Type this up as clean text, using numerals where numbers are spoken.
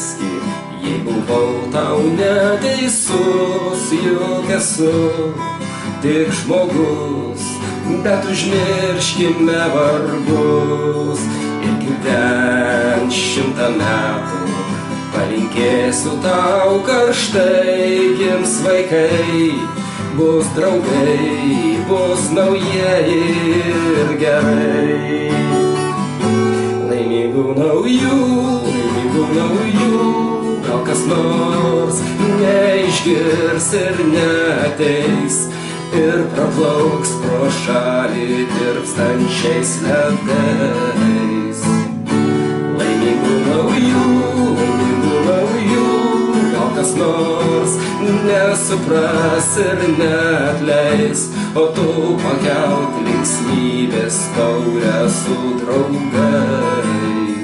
supraski, jei buvau tau neteisus, juk esu tik žmogus, bet užmirškime vargus ir gyvent 100 metų. Palinkėsiu tau karštai, gims vaikai, bus draugai, bus naujieji ir gerai. Laimingų naujų, gal kas nors neišgirs ir neateis ir praplauks pro šalį tirpstančiais ledais. Laimingų naujų, gal kas nors nesupras ir neatleis, o tu pakelk linksmybės taurę su draugais.